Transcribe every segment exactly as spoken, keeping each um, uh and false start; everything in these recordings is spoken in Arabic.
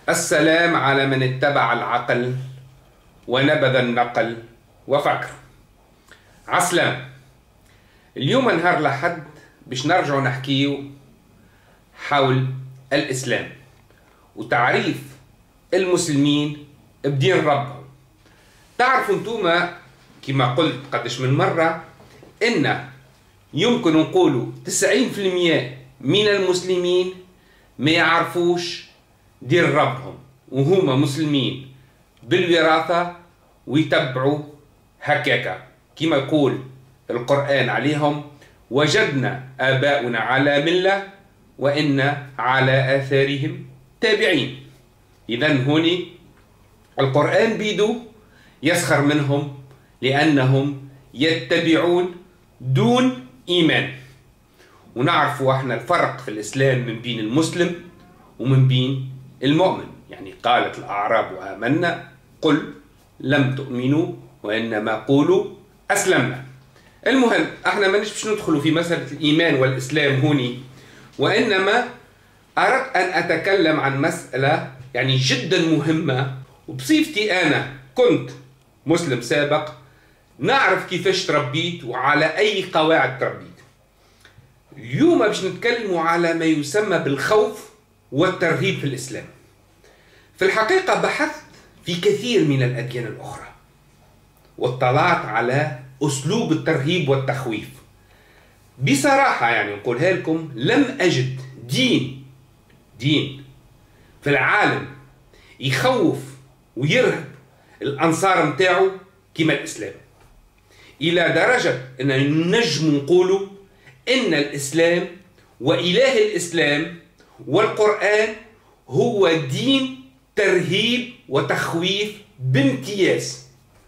السلام على من اتبع العقل ونبذ النقل وفكر. عسلام. اليوم نهار لحد باش نرجعوا نحكيو حول الإسلام وتعريف المسلمين بدين ربهم. تعرفوا انتوما كما قلت قدش من مرة إن يمكن نقولوا تسعين في المئة من المسلمين ما يعرفوش دين ربهم وهما مسلمين بالوراثة ويتبعوا هكاكا كما يقول القرآن عليهم: وجدنا آباؤنا على ملة وإن على آثارهم تابعين. إذن هوني القرآن بيدو يسخر منهم لأنهم يتبعون دون إيمان. ونعرفوا احنا الفرق في الإسلام من بين المسلم ومن بين المؤمن. يعني قالت الأعراب آمنا قل لم تؤمنوا وإنما قولوا أسلمنا. المهم احنا ما نش ندخلوا في مسألة الإيمان والإسلام هوني، وإنما أردت أن أتكلم عن مسألة يعني جدا مهمة، وبصفتي أنا كنت مسلم سابق نعرف كيفاش تربيت وعلى أي قواعد تربيت. اليوم باش نتكلموا على ما يسمى بالخوف والترهيب في الإسلام. في الحقيقة بحثت في كثير من الأديان الأخرى واطلعت على أسلوب الترهيب والتخويف. بصراحة يعني نقولها لكم لم أجد دين دين في العالم يخوف ويرهب الأنصار متاعه كما الإسلام، إلى درجة أن نجم نقولوا إن الإسلام وإله الإسلام والقرآن هو دين ترهيب وتخويف بامتياز.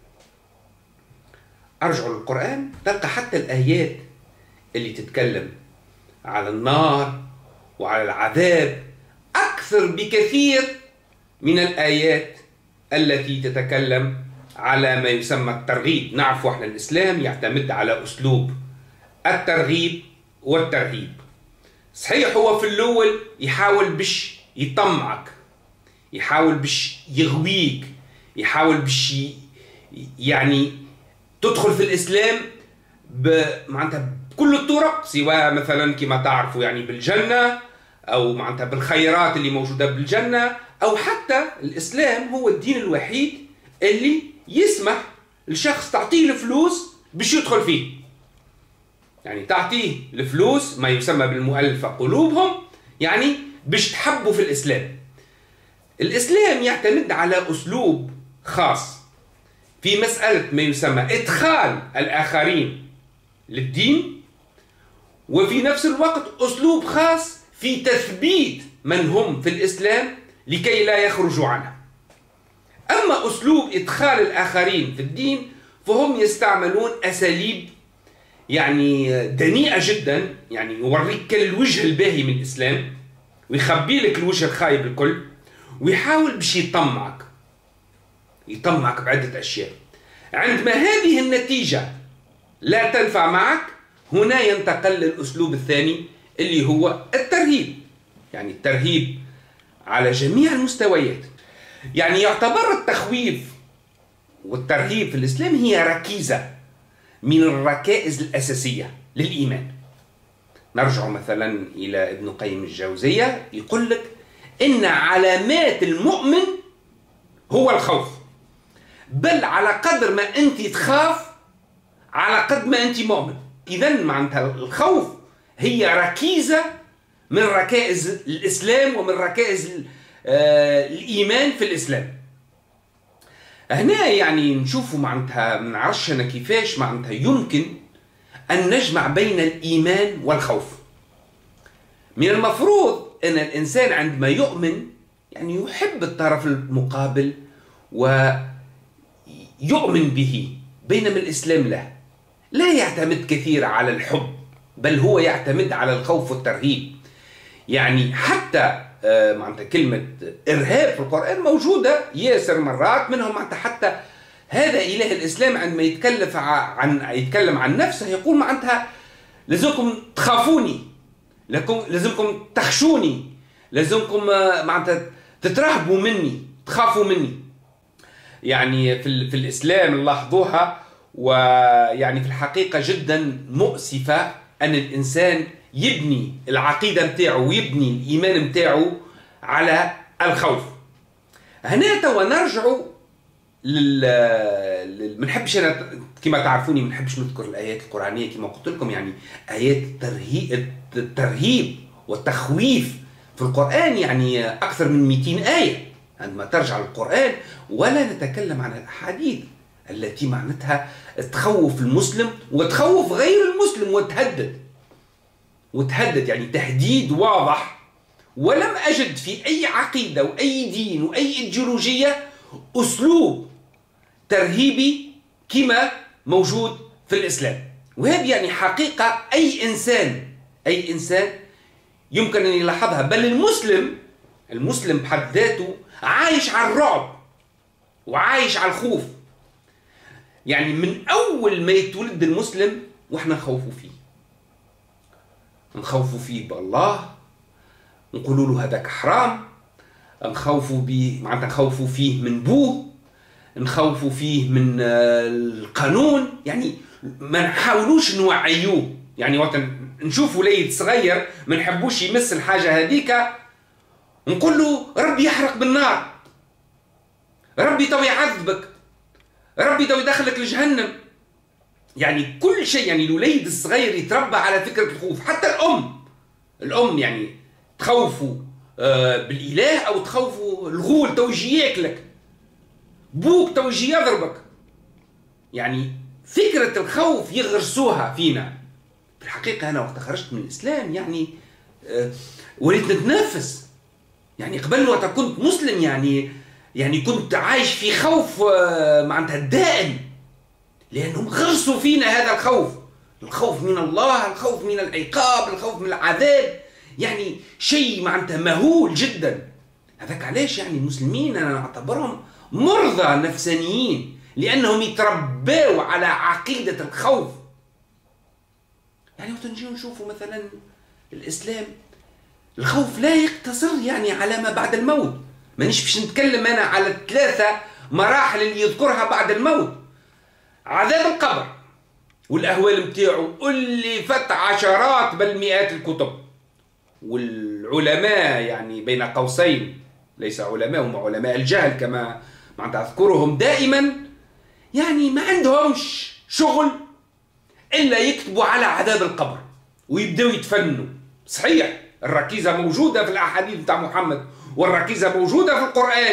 أرجعوا للقرآن تلقى حتى الآيات اللي تتكلم على النار وعلى العذاب أكثر بكثير من الآيات التي تتكلم على ما يسمى الترغيب. نعرف احنا الإسلام يعتمد على أسلوب الترغيب والترهيب. صحيح هو في الأول يحاول باش يطمعك، يحاول باش يغويك، يحاول باش يعني تدخل في الإسلام معناتها بكل الطرق، سواء مثلا كما تعرفوا يعني بالجنة أو معناتها بالخيرات اللي موجودة بالجنة، أو حتى الإسلام هو الدين الوحيد اللي يسمح لشخص تعطيه الفلوس باش يدخل فيه. يعني تعطيه الفلوس ما يسمى بالمؤلفة قلوبهم، يعني باش تحبوا في الإسلام. الإسلام يعتمد على أسلوب خاص في مسألة ما يسمى إدخال الآخرين للدين، وفي نفس الوقت أسلوب خاص في تثبيت من هم في الإسلام لكي لا يخرجوا عنه. أما أسلوب إدخال الآخرين في الدين فهم يستعملون أساليب يعني دنيئة جدا، يعني يوريك الوجه الباهي من الإسلام ويخبي لك الوجه الخايب الكل، ويحاول باش يطمعك يطمعك بعدة أشياء. عندما هذه النتيجة لا تنفع معك، هنا ينتقل للأسلوب الثاني اللي هو الترهيب. يعني الترهيب على جميع المستويات. يعني يعتبر التخويف والترهيب في الإسلام هي ركيزة من الركائز الأساسية للإيمان. نرجع مثلا إلى ابن قيم الجوزية يقول لك إن علامات المؤمن هو الخوف، بل على قدر ما أنت تخاف على قد ما أنت مؤمن. إذن معناتها الخوف هي ركيزة من ركائز الإسلام ومن ركائز الإيمان في الإسلام. هنا يعني نشوفوا معناتها من عرشنا كيفاش معناتها يمكن أن نجمع بين الإيمان والخوف. من المفروض أن الإنسان عندما يؤمن يعني يحب الطرف المقابل ويؤمن به، بينما الإسلام لا لا يعتمد كثير على الحب، بل هو يعتمد على الخوف والترهيب. يعني حتى آه معناتها كلمة إرهاب في القرآن موجودة ياسر مرات، منهم معناتها حتى هذا إله الإسلام عندما يتكلم عن يتكلم عن نفسه يقول معناتها لازمكم تخافوني، لازمكم تخشوني، لازمكم معناتها تترهبوا مني، تخافوا مني. يعني في, في الإسلام نلاحظوها، ويعني في الحقيقة جدا مؤسفة أن الإنسان يبني العقيدة متاعه ويبني الإيمان متاعه على الخوف. هنا توا نرجعوا لل ما نحبش انا كما تعرفوني ما نحبش نذكر الايات القرانيه كما قلت لكم، يعني ايات الترهيب الترهيب والتخويف في القران يعني اكثر من مئتين ايه عندما ترجع للقران، ولا نتكلم عن الاحاديث التي معناتها تخوف المسلم وتخوف غير المسلم وتهدد وتهدد يعني تهديد واضح. ولم اجد في اي عقيده واي دين واي ايديولوجيه اسلوب ترهيبي كما موجود في الإسلام. وهذه يعني حقيقة أي إنسان أي إنسان يمكن أن يلاحظها، بل المسلم المسلم بحد ذاته عايش على الرعب وعايش على الخوف. يعني من أول ما يتولد المسلم وإحنا نخوفوا فيه نخوفوا فيه بالله، نقولوا له هذاك حرام، نخوفوا به معناتها نخوفوا فيه من بوه، نخوفوا فيه من القانون. يعني ما نحاولوش نوعيوه. يعني وقت نشوف وليد صغير ما نحبوش يمس الحاجه هذيك نقول له ربي يحرق بالنار، ربي تو يعذبك، ربي تو يدخلك لجهنم. يعني كل شيء، يعني الوليد الصغير يتربى على فكره الخوف. حتى الام الام يعني تخوفوا بالاله او تخوفوا الغول تو يجي ياكلك، بوك تو يجي يضربك. يعني فكرة الخوف يغرسوها فينا. في الحقيقة أنا وقت خرجت من الإسلام يعني أه وليت نتنفس. يعني قبل وقت كنت مسلم يعني يعني كنت عايش في خوف أه معناتها دائم، لأنهم غرسوا فينا هذا الخوف، الخوف من الله، الخوف من العقاب، الخوف من العذاب. يعني شيء معناتها مهول جدا. هذاك علاش يعني المسلمين أنا أعتبرهم مرضى نفسانيين، لأنهم يتربوا على عقيدة الخوف. يعني وقت نجيو نشوفوا مثلا الإسلام، الخوف لا يقتصر يعني على ما بعد الموت. مانيش باش نتكلم أنا على الثلاثة مراحل اللي يذكرها بعد الموت. عذاب القبر والأهوال متاعو اللي فت عشرات بل مئات الكتب، والعلماء يعني بين قوسين ليس علماء، هم علماء الجهل كما معناتها أذكرهم دائما، يعني ما عندهمش شغل إلا يكتبوا على عذاب القبر ويبدأوا يتفنوا. صحيح الركيزة موجودة في الأحاديث بتاع محمد والركيزة موجودة في القرآن،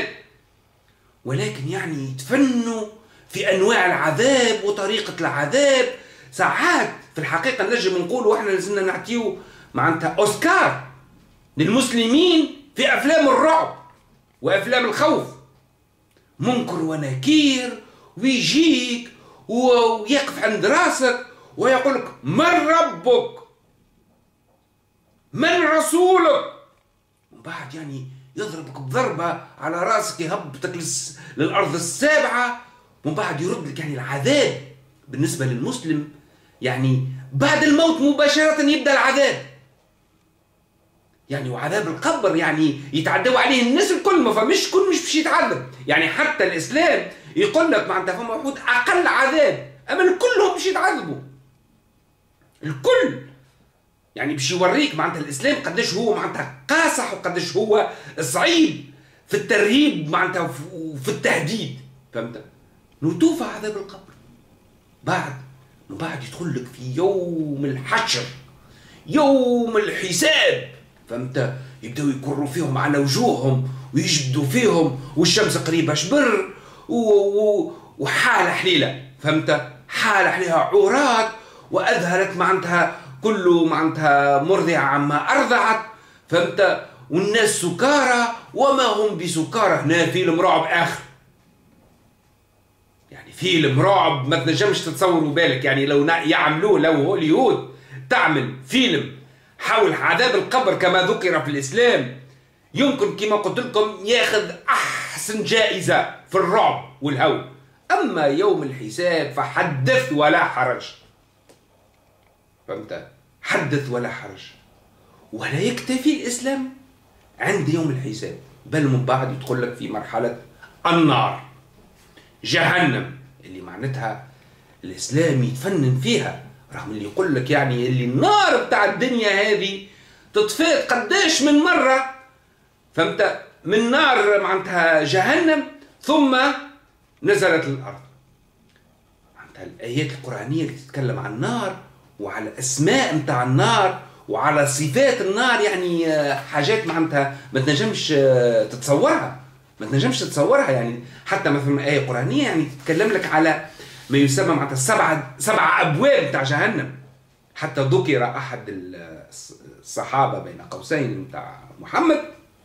ولكن يعني يتفنوا في أنواع العذاب وطريقة العذاب. ساعات في الحقيقة نجم نقول وإحنا لازمنا نعطيو معناتها أوسكار للمسلمين في أفلام الرعب وأفلام الخوف. منكر ونكير ويجيك ويقف عند راسك ويقولك من ربك من رسولك، وبعد يعني يضربك بضربة على راسك يهبطك للأرض السابعة، ومن بعد يرد لك. يعني العذاب بالنسبة للمسلم يعني بعد الموت مباشرة يبدأ العذاب. يعني وعذاب القبر يعني يتعدوا عليه الناس الكل، ما فمش كل مش باش يتعذب. يعني حتى الإسلام يقول لك معناتها فما وحود أقل عذاب، أما الكل هم باش يتعذبوا الكل. يعني باش يوريك معناتها الإسلام قداش هو معناتها قاصح وقداش هو صعيب في الترهيب معناتها وفي التهديد. فهمت؟ نتوفى عذاب القبر بعد من بعد يدخل لك في يوم الحشر يوم الحساب. فهمت؟ يبداو يكروا فيهم على وجوههم ويجبدوا فيهم والشمس قريبه شبر وحاله حليله. فهمت؟ حاله حليها عورات واظهرت معناتها كله معناتها مرضعه عما ارضعت. فهمت؟ والناس سكارى وما هم بسكارى. هنا فيلم رعب اخر، يعني فيلم رعب ما تنجمش تتصوروا بالك. يعني لو يعملوه، لو هوليوود تعمل فيلم حول عذاب القبر كما ذكر في الإسلام، يمكن كما قلت لكم ياخذ أحسن جائزة في الرعب والهول. أما يوم الحساب فحدث ولا حرج. فهمت؟ حدث ولا حرج. ولا يكتفي الإسلام عند يوم الحساب، بل من بعد يدخل لك في مرحلة النار، جهنم، اللي معناتها الإسلام يتفنن فيها، رغم اللي يقول لك يعني اللي النار بتاع الدنيا هذه تطفئت قداش من مرة، فهمت؟ من نار معناتها جهنم ثم نزلت الأرض. معناتها الآيات القرآنية اللي تتكلم عن النار وعلى أسماء متاع النار وعلى صفات النار، يعني حاجات معناتها ما تنجمش تتصورها، ما تنجمش تتصورها. يعني حتى مثلا آية قرآنية يعني تتكلم لك على ما يسمى معناتها سبعة سبعة أبواب متاع جهنم. حتى ذكر أحد الصحابة بين قوسين متاع محمد،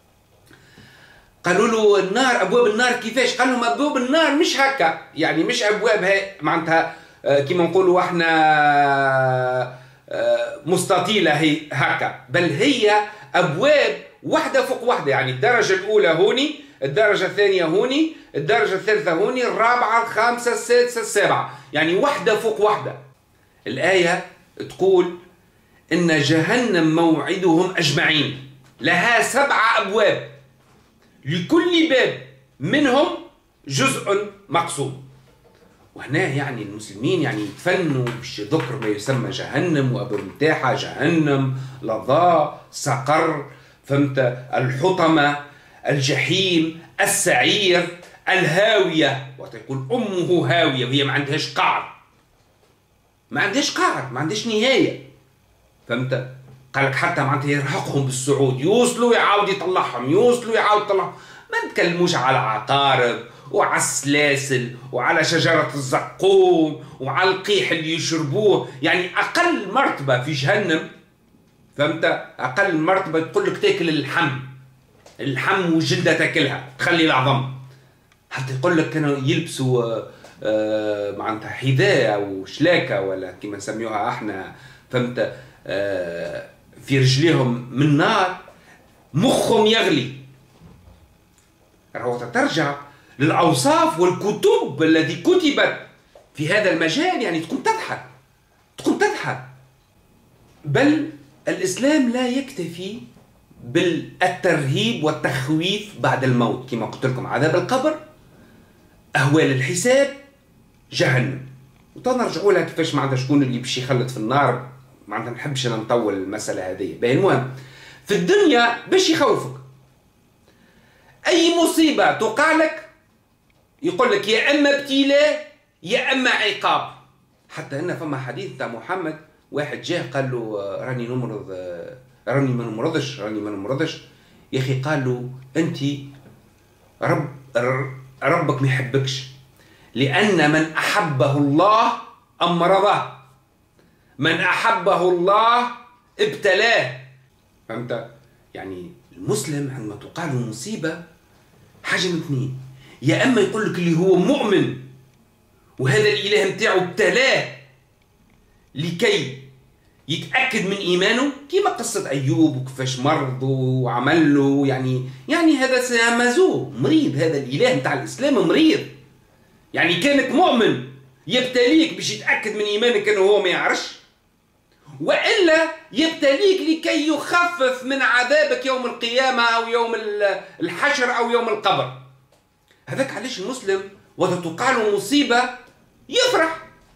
قالوا له النار، أبواب النار كيفاش؟ قال لهم أبواب النار مش هكا، يعني مش أبوابها معناتها كما نقولوا احنا مستطيلة هي هكا، بل هي أبواب واحدة فوق واحدة. يعني الدرجة الأولى هوني، الدرجة الثانية هوني، الدرجة الثالثة هوني، الرابعة، الخامسة، السادسة، السابعة، يعني واحدة فوق واحدة. الآية تقول إن جهنم موعدهم أجمعين، لها سبعة أبواب، لكل باب منهم جزء مقسوم. وهنا يعني المسلمين يعني يتفنوا باش ذكر ما يسمى جهنم وأبواب متاعها، جهنم، لظى، سقر، فهمت؟ الحطمة، الجحيم، السعير، الهاوية، وتقول أمه هاوية، وهي ما عندهاش قعر، ما عندهاش قعر، ما عندهاش نهاية، فهمت؟ قال لك حتى معناتها يرهقهم بالصعود، يوصلوا يعاود يطلعهم، يوصلوا يعاود يطلعهم. ما نتكلموش على عقارب وعلى السلاسل وعلى شجرة الزقوم وعلى القيح اللي يشربوه. يعني أقل مرتبة في جهنم، فهمت؟ أقل مرتبة تقول لك تاكل اللحم، اللحم وجلدة تاكلها تخلي العظم. حتى يقول لك كانوا يلبسوا آه معناتها حذاء أو شلاكة ولا كما نسميوها احنا، فهمت؟ آه في رجليهم من نار، مخهم يغلي. راهو ترجع للأوصاف والكتب التي كتبت في هذا المجال، يعني تكون تضحك، تكون تضحك. بل الإسلام لا يكتفي بالترهيب والتخويف بعد الموت، كما قلت لكم عذاب القبر، أهوال الحساب، جهنم. وتنرجعوا لها كيفاش معناتها شكون اللي باش يخلد في النار، معناتها ما نحبش انا نطول المسألة هذه. باهي المهم في الدنيا باش يخوفك، أي مصيبة تقع لك يقول لك يا أما ابتلاء يا أما عقاب. حتى إن فما حديث تاع محمد، واحد جاه قال له راني نمرض، راني ما نمرضش، راني ما نمرضش يا أخي. قال له أنت رب ربك ما يحبكش، لأن من أحبه الله أمرضه، من أحبه الله ابتلاه، فهمت؟ يعني المسلم عندما تقع له مصيبة حاجة من اثنين، يا أما يقول لك اللي هو مؤمن وهذا الإله متاعه ابتلاه لكي يتأكد من إيمانه، كما قصة أيوب وكيفاش مرض وعمل له، يعني يعني هذا سيامزوه مريض، هذا الإله متاع الإسلام مريض. يعني كانك مؤمن يبتليك باش يتأكد من إيمانك أنه هو ما يعرفش، وإلا يبتليك لكي يخفف من عذابك يوم القيامة أو يوم الحشر أو يوم القبر. هذاك علاش المسلم وإذا تقع له مصيبة يفرح،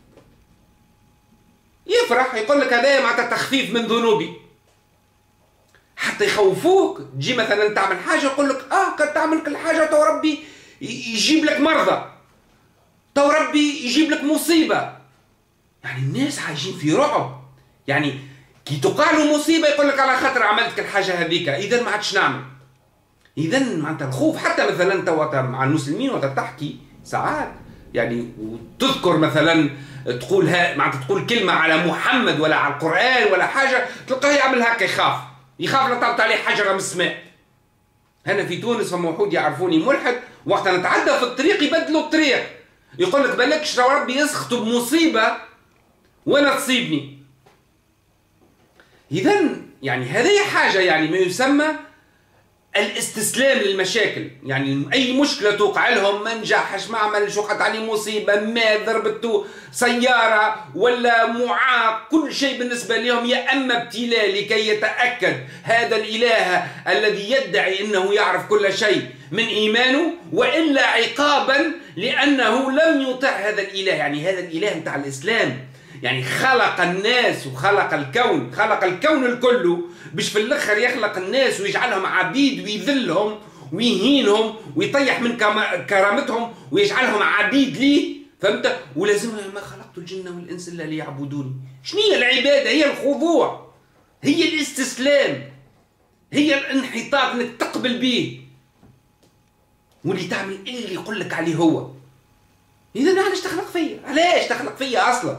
يفرح، يقول لك هذا معناتها تخفيف من ذنوبي. حتى يخوفوك، تجي مثلا تعمل حاجة يقول لك اه قد تعمل كل حاجة تو ربي يجيب لك مرضى، تو ربي يجيب لك مصيبة. يعني الناس عايشين في رعب، يعني كي تقع له مصيبة يقول لك على خاطر عملت الحاجة هذيك إذا ما عادش نعمل. إذا معناتها الخوف حتى مثلا توا مع المسلمين وقت تحكي ساعات يعني وتذكر مثلا تقول ها معناتها تقول كلمة على محمد ولا على القرآن ولا حاجة، تلقاه يعمل هكا، يخاف، يخاف لا تهبط عليه حجرة من السماء. هنا في تونس فما وحود يعرفوني ملحد، وقت نتعدى في الطريق يبدلوا الطريق، يقول لك بالكش لو ربي يسخط بمصيبة وانا تصيبني. إذا يعني هذه حاجة يعني ما يسمى الاستسلام للمشاكل، يعني أي مشكلة توقع لهم ما نجحش، ما عملش، وقعت عليه مصيبة، ما ضربته سيارة ولا معاق، كل شيء بالنسبة لهم يا أما ابتلاء لكي يتأكد هذا الإله الذي يدعي أنه يعرف كل شيء من إيمانه، وإلا عقابا لأنه لم يطع هذا الإله. يعني هذا الإله متاع الإسلام يعني خلق الناس وخلق الكون، خلق الكون الكل باش في الاخر يخلق الناس ويجعلهم عبيد ويذلهم ويهينهم ويطيح من كرامتهم ويجعلهم عبيد ليه، فهمت؟ ولازم ما خلقت الجن والانس الا ليعبدوني. شنو هي العباده؟ هي الخضوع، هي الاستسلام، هي الانحطاط، انك تقبل به واللي تعمل اللي يقول لك عليه هو. اذا علاش تخلق فيا؟ علاش تخلق فيا اصلا؟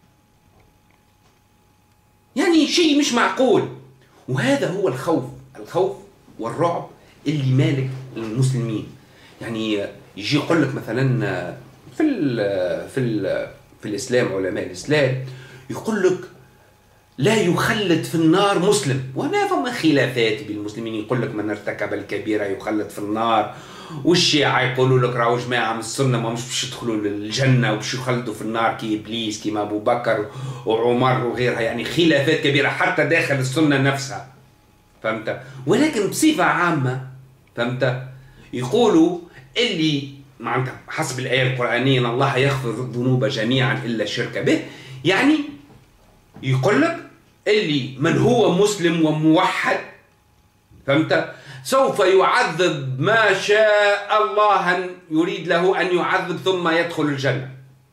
يعني شيء مش معقول. وهذا هو الخوف، الخوف والرعب اللي مالك المسلمين. يعني يجي يقول لك مثلا في ال في ال في الاسلام، علماء الاسلام يقول لك لا يخلد في النار مسلم، وهنا فما خلافات بين المسلمين، يقول لك من ارتكب الكبيره يخلد في النار، والشيعة يقولوا لك راهو جماعة من السنة ما مش باش يدخلوا للجنة وباش يخلدوا في النار كي إبليس كيما أبو بكر وعمر وغيرها. يعني خلافات كبيرة حتى داخل السنة نفسها، فهمت؟ ولكن بصفة عامة فهمت يقولوا اللي معناتها حسب الآية القرآنية إن الله يغفر الذنوب جميعا إلا الشرك به، يعني يقول لك اللي من هو مسلم وموحد فهمت سوف يعذب ما شاء الله أن يريد له أن يعذب ثم يدخل الجنة،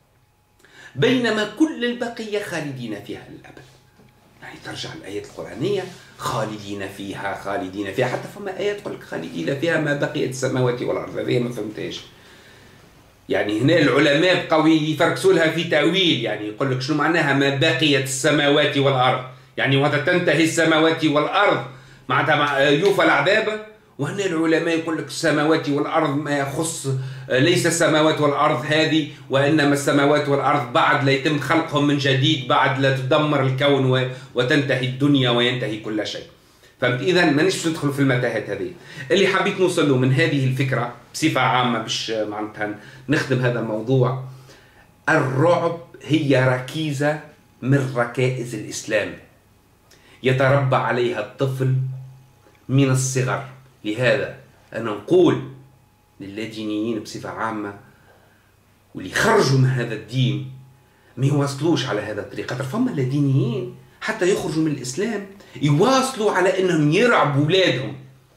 بينما كل البقية خالدين فيها للأبد. يعني ترجع الآيات القرآنية خالدين فيها خالدين فيها، حتى فما آيات تقول لك خالدين فيها ما بقيت السماوات والأرض، هذه ما فهمتهاش. يعني هنا العلماء بقوا يفركسوا لها في تأويل، يعني يقول لك شنو معناها ما بقيت السماوات والأرض، يعني وهذا تنتهي السماوات والأرض معناتها يوفى العذاب. وهنا العلماء يقول لك السماوات والأرض ما يخص ليس السماوات والأرض هذه، وإنما السماوات والأرض بعد لا يتم خلقهم من جديد، بعد لا تدمر الكون وتنتهي الدنيا وينتهي كل شيء. فهمت؟ إذا مانيش ندخل في المتاهات هذه. اللي حبيت نوصل له من هذه الفكرة بصفة عامة باش معناتها نخدم هذا الموضوع، الرعب هي ركيزة من ركائز الإسلام يتربى عليها الطفل من الصغر. لهذا أنا نقول للادينيين بصفة عامة واللي خرجوا من هذا الدين ما يواصلوش على هذا الطريق. فما الدينيين حتى يخرجوا من الإسلام يواصلوا على أنهم يرعبوا أولادهم.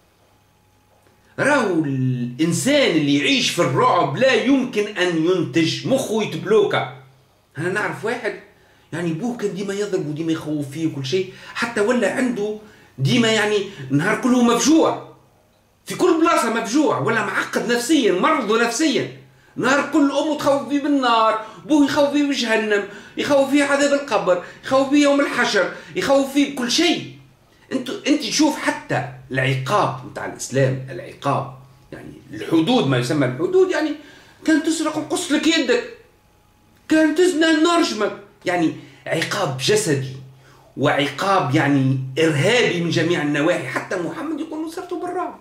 راهو الإنسان اللي يعيش في الرعب لا يمكن أن ينتج، مخه يتبلوكا. أنا نعرف واحد يعني بوه كان ديما يضرب وديما يخوف فيه وكل شيء، حتى ولا عنده ديما يعني نهار كله مفجوع، في كل بلاصة مفجوع، ولا معقد نفسيا، مرضه نفسيا، نهار كل أمه تخوف فيه بالنار، بوه يخوف فيه بجهنم، يخوف فيه عذاب القبر، يخوف فيه يوم الحشر، يخوف فيه بكل شيء. انت انت تشوف حتى العقاب نتاع الإسلام، العقاب يعني الحدود، ما يسمى الحدود، يعني كان تسرق نقص لك يدك، كان تزنى نرجمك، يعني عقاب جسدي وعقاب يعني إرهابي من جميع النواحي. حتى محمد يقول نصرته بالرعب.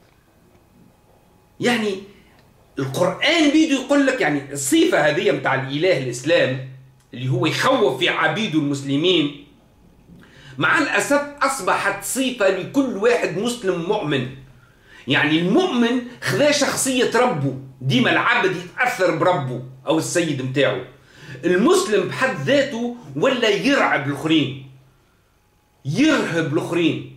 يعني القرآن بيدو يقول لك يعني الصفة هذه متاع الإله الإسلام اللي هو يخوف في عبيده المسلمين، مع الأسف أصبحت صفة لكل واحد مسلم مؤمن. يعني المؤمن خذا شخصية ربه، ديما العبد يتأثر بربه أو السيد متاعه. المسلم بحد ذاته ولا يرعب الآخرين، يرهب الآخرين.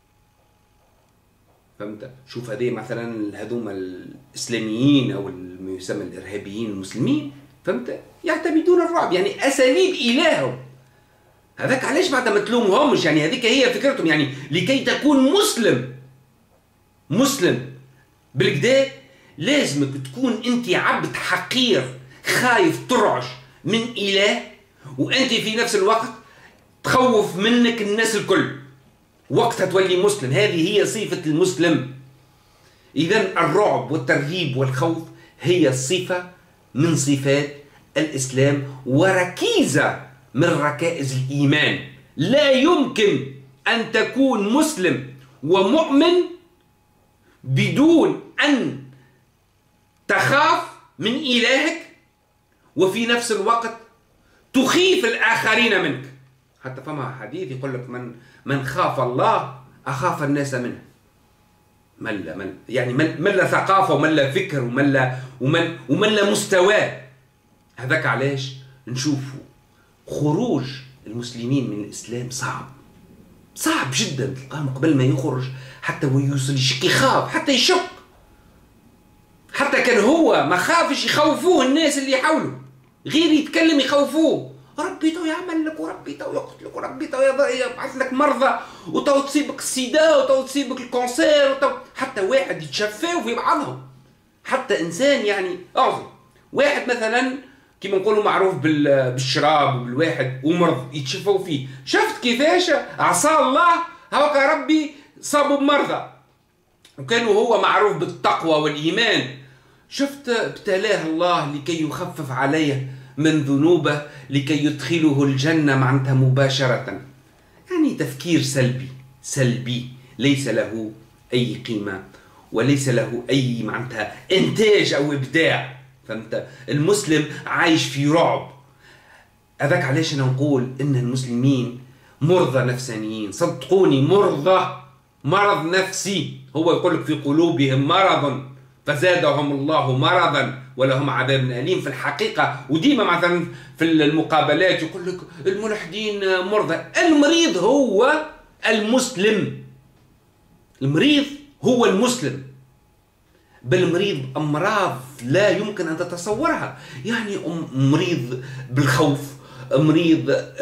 فهمت؟ شوف هذه مثلا هذوما الإسلاميين أو ما يسمى الإرهابيين المسلمين، فهمت؟ يعتمدون الرعب، يعني أساليب إلههم. هذاك علاش بعد ما تلومهمش، يعني هذيك هي فكرتهم، يعني لكي تكون مسلم مسلم بالكدا لازمك تكون أنت عبد حقير خايف ترعش من إله، وأنت في نفس الوقت تخوف منك الناس الكل، وقتها تولي مسلم. هذه هي صفة المسلم. إذن الرعب والترهيب والخوف هي صفة من صفات الإسلام وركيزة من ركائز بدون أن تخاف من إلهك، وفي نفس الوقت تخيف الآخرين منك. حتى فما حديث يقول لك من من خاف الله أخاف الناس منه. ملا مل يعني ملا ثقافة وملا فكر وملا ومل وملا مستوى. هذاك علاش نشوفوا خروج المسلمين من الإسلام صعب صعب جدا. تلقاهم قبل ما يخرج حتى ويوصل يشك، يخاف حتى يشك، حتى كان هو ما خافش يخوفوه الناس اللي حوله، غير يتكلم يخوفوه. ربي تو يعمل لك، وربي تو يقتلك، وربي تو يبعث لك مرضى، وتو تصيبك السيدا، وتو تصيبك الكونسير، وتو حتى واحد يتشفاو في بعضهم. حتى انسان يعني اعظم واحد مثلا كيما نقولوا معروف بالشراب وبالواحد ومرض يتشفوا فيه. شفت كيفاش عصى الله هوكا ربي صابوا بمرضى، وكانوا هو معروف بالتقوى والإيمان. شفت ابتلاه الله لكي يخفف عليه من ذنوبه، لكي يدخله الجنة معناتها مباشرة. يعني تفكير سلبي سلبي ليس له أي قيمة وليس له أي معناتها إنتاج أو إبداع. فهمت؟ المسلم عايش في رعب. هذاك علاش أنا نقول إن المسلمين مرضى نفسانيين. صدقوني مرضى، مرض نفسي. هو يقول لك في قلوبهم مرض فزادهم الله مرضا ولهم عذاب أليم. في الحقيقة وديما مثلا في المقابلات يقول لك الملحدين مرضى. المريض هو المسلم، المريض هو المسلم. بل مريض أمراض لا يمكن أن تتصورها. يعني مريض بالخوف، مريض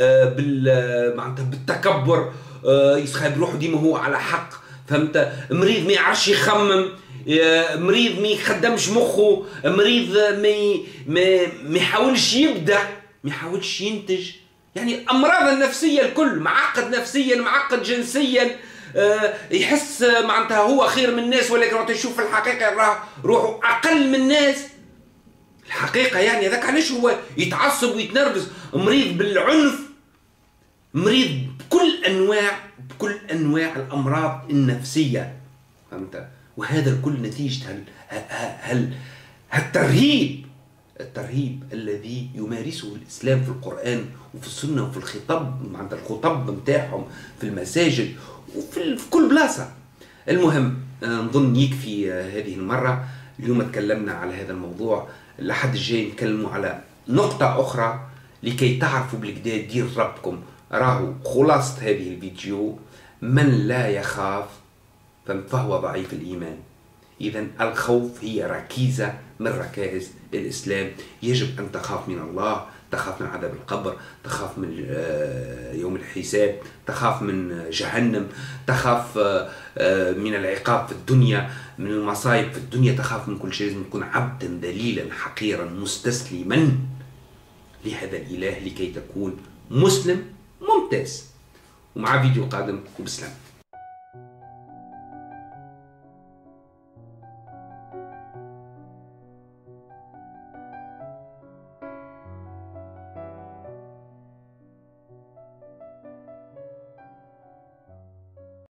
بالتكبر، يسخب روحه ديما هو على حق. فهمت؟ مريض ما يعرفش يخمم، مريض ما يخدمش مخه، مريض ما ما ما يحاولش يبدع، ما يحاولش ينتج. يعني الأمراض النفسية الكل، معقد نفسيا، معقد جنسيا، يحس معناتها هو خير من الناس، ولكن وقت يشوف في الحقيقة راه روحه أقل من الناس. الحقيقة يعني هذاك علاش هو يتعصب ويتنرفز. مريض بالعنف، مريض بكل أنواع بكل أنواع الأمراض النفسية. فهمت؟ وهذا الكل نتيجة هل هل هالترهيب الترهيب الذي يمارسه الإسلام في القرآن وفي السنة وفي الخطاب، عند الخطب نتاعهم في المساجد وفي في كل بلاصة. المهم نظن يكفي هذه المرة. اليوم تكلمنا على هذا الموضوع، لحد الجاي نتكلموا على نقطة أخرى لكي تعرفوا بالكدا دير ربكم. راهو خلاصة هذه الفيديو: من لا يخاف فهو ضعيف الإيمان. إذن الخوف هي ركيزة من ركائز الإسلام. يجب أن تخاف من الله، تخاف من عذاب القبر، تخاف من يوم الحساب، تخاف من جهنم، تخاف من العقاب في الدنيا، من المصايب في الدنيا، تخاف من كل شيء. لازم تكون عبدا ذليلا حقيرا مستسلما لهذا الإله لكي تكون مسلم ممتاز. ومع فيديو قادم وبسلام.